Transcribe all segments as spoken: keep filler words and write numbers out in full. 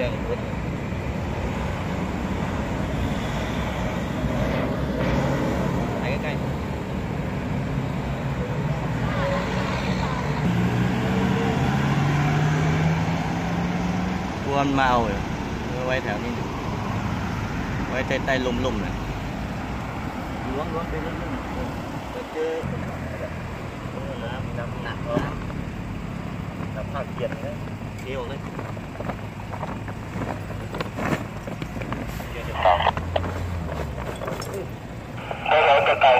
งพุทธไปใกล้ๆควรมาเอาเลยไว้แถวนี้ไว้ใต้ใต้ลุ่มๆนะล้วงล้วงไปเรื่อยๆเจอน้ำน้ำหนักน้ำผ้าเกียนเลยเที่ยวเลยได้เราจะเก่า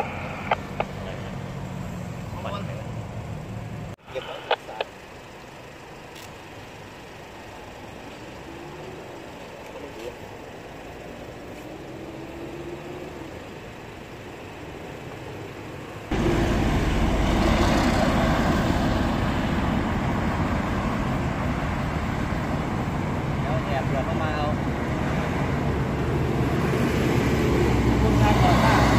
เก็บไว้ศึกษาเดี๋ยวเข้ามาเอาคุณงานก่อสร้าง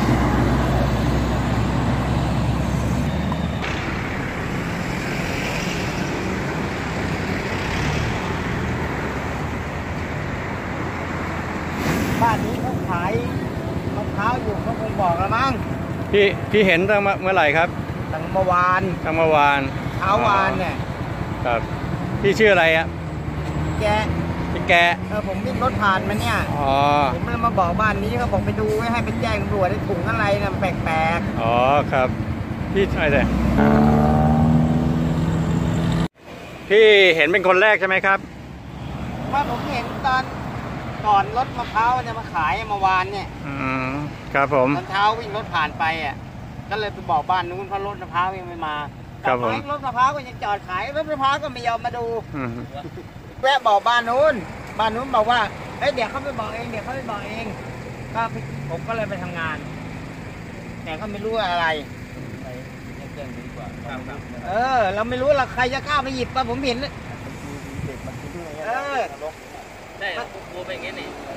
บ้านนี้เขาขายมะพร้าวอยู่เขาคงบอกแล้วมั้งพี่พี่เห็นตั้งเมื่อไหร่ครับตั้งเมื่อวานตั้งเมื่อวานเช้าวานเนี่ยครับพี่ชื่ออะไรอ่ะแกพี่แกเออผมวิ่งรถผ่านมาเนี่ยอ๋อผมเลยมาบอกบ้านนี้เขาบอกไปดูให้ไปแจ้งตำรวจได้ถุงอะไรนะแปลกๆอ๋อครับพี่ใช่เลยพี่เห็นเป็นคนแรกใช่ไหมครับว่าผมเห็นตอนก่อนรถมะพร้าวจะมาขายเมื่อวานเนี่ยอืมครับผมตอนเช้าวิ่งรถผ่านไปอ่ะก็เลยไปบอกบ้านนู้นเพราะรถมะพร้าวยังไม่มาครับผมรถมะพร้าวก็ยังจอดขายรถมะพร้าวก็ไม่ยอมมาดูแวะบอกบ้านนู้นบ้านนู้นบอกว่าเฮ้ยเดี๋ยวเขาไปบอกเองเดี๋ยวเขาไปบอกเองก็ผมก็เลยไปทำงานแต่เขาไม่รู้อะไรเออเราไม่รู้หรอกใครจะกล้าไปหยิบป่ะผมเห็นเออได้กูไปอย่างงี้นี่